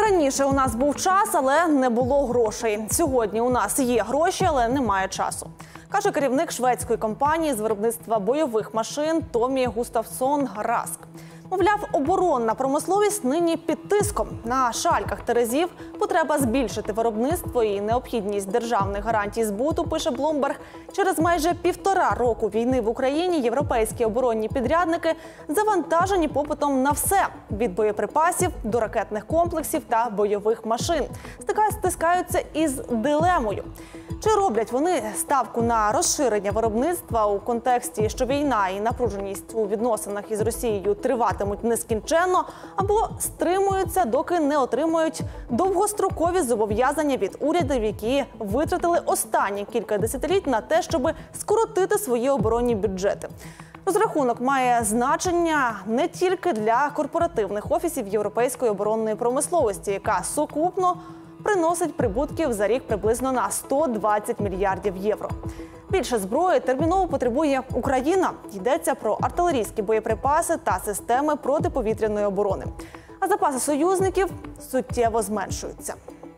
Раніше у нас був час, але не було грошей. Сьогодні у нас є гроші, але немає часу. Каже керівник шведської компанії з виробництва бойових машин Томі Густавсон Раск. Мовляв, оборонна промисловість нині під тиском. На шальках терезів потреба збільшити виробництво і необхідність державних гарантій збуту, пише Bloomberg. Через майже 1,5 року війни в Україні європейські оборонні підрядники завантажені попитом на все – від боєприпасів до ракетних комплексів та бойових машин. Стискаються із дилемою. Чи роблять вони ставку на розширення виробництва у контексті, що війна і напруженість у відносинах із Росією триватимуть нескінченно, або стримуються, доки не отримують довгострокові зобов'язання від урядів, які витратили останні кілька десятиліть на те, щоб скоротити свої оборонні бюджети? Розрахунок має значення не тільки для корпоративних офісів європейської оборонної промисловості, яка сукупно приносить прибутків за рік приблизно на 120 мільярдів євро. Більше зброї терміново потребує Україна. Йдеться про артилерійські боєприпаси та системи протиповітряної оборони. А запаси союзників суттєво зменшуються.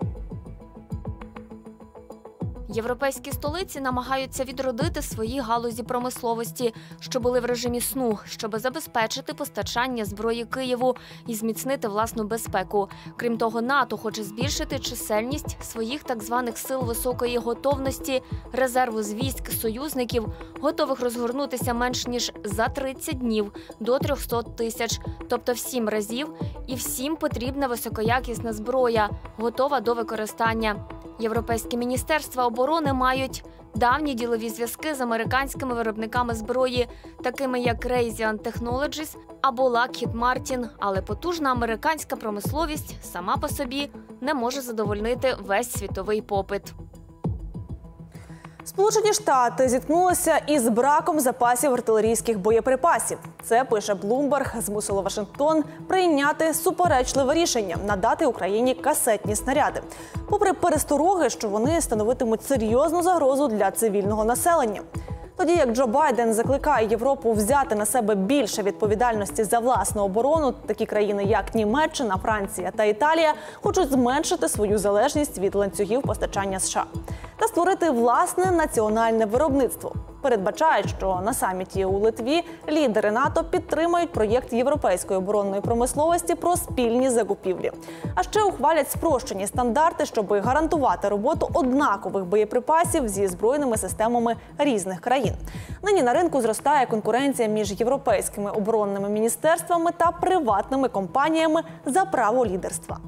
Європейські столиці намагаються відродити свої галузі промисловості, що були в режимі сну, щоб забезпечити постачання зброї Києву і зміцнити власну безпеку. Крім того, НАТО хоче збільшити чисельність своїх так званих сил високої готовності, резерву з військ союзників, готових розгорнутися менш ніж за 30 днів до 300 тисяч, тобто в 7 разів, і всім потрібна високоякісна зброя, готова до використання. Європейські міністерства оборони мають давні ділові зв'язки з американськими виробниками зброї, такими як Raytheon Technologies або Lockheed Martin, але потужна американська промисловість сама по собі не може задовольнити весь світовий попит. Сполучені Штати зіткнулися із браком запасів артилерійських боєприпасів. Це, пише Bloomberg, змусило Вашингтон прийняти суперечливе рішення – надати Україні касетні снаряди. Попри перестороги, що вони становитимуть серйозну загрозу для цивільного населення. Тоді як Джо Байден закликає Європу взяти на себе більше відповідальності за власну оборону, такі країни, як Німеччина, Франція та Італія, хочуть зменшити свою залежність від ланцюгів постачання США та створити власне національне виробництво. Передбачають, що на саміті у Литві лідери НАТО підтримають проєкт європейської оборонної промисловості про спільні закупівлі. А ще ухвалять спрощені стандарти, щоб гарантувати роботу однакових боєприпасів зі збройними системами різних країн. Нині на ринку зростає конкуренція між європейськими оборонними міністерствами та приватними компаніями за право лідерства.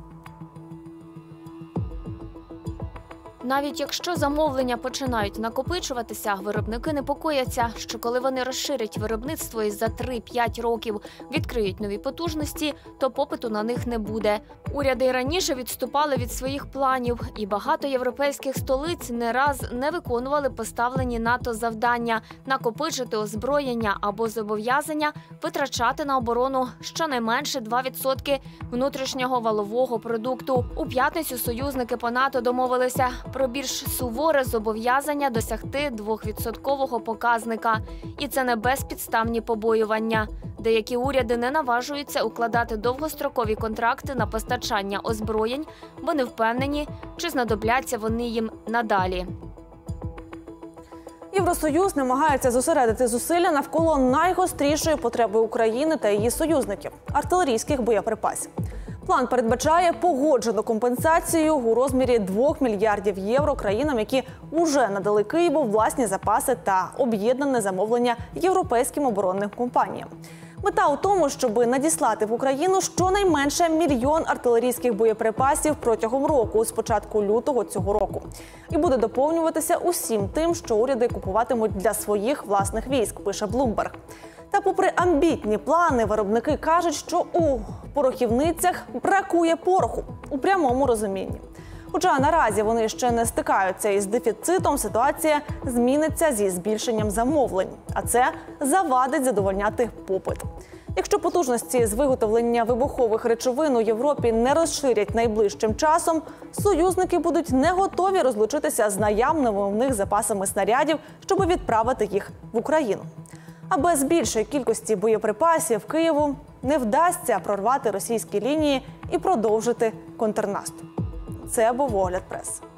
Навіть якщо замовлення починають накопичуватися, виробники непокояться, що коли вони розширять виробництво і за 3-5 років відкриють нові потужності, то попиту на них не буде. Уряди й раніше відступали від своїх планів, і багато європейських столиць не раз не виконували поставлені НАТО завдання – накопичити озброєння або зобов'язання витрачати на оборону щонайменше 2% внутрішнього валового продукту. У п'ятницю союзники по НАТО домовилися про більш суворе зобов'язання досягти 2% показника. І це не безпідставні побоювання. Деякі уряди не наважуються укладати довгострокові контракти на постачання озброєнь, бо не впевнені, чи знадобляться вони їм надалі. Євросоюз намагається зосередити зусилля навколо найгострішої потреби України та її союзників – артилерійських боєприпасів. План передбачає погоджену компенсацію у розмірі 2 мільярдів євро країнам, які уже надали Києву власні запаси та об'єднане замовлення європейським оборонним компаніям. Мета у тому, щоб надіслати в Україну щонайменше 1 мільйон артилерійських боєприпасів протягом року, з початку лютого цього року. І буде доповнюватися усім тим, що уряди купуватимуть для своїх власних військ, пише Bloomberg. Та попри амбітні плани, виробники кажуть, що у порохівницях бракує пороху у прямому розумінні. Хоча наразі вони ще не стикаються із дефіцитом, ситуація зміниться зі збільшенням замовлень. А це завадить задовольняти попит. Якщо потужності з виготовлення вибухових речовин у Європі не розширять найближчим часом, союзники будуть не готові розлучитися з наявними в них запасами снарядів, щоб відправити їх в Україну. А без більшої кількості боєприпасів Києву не вдасться прорвати російські лінії і продовжити контрнаступ. Це був «Огляд преси».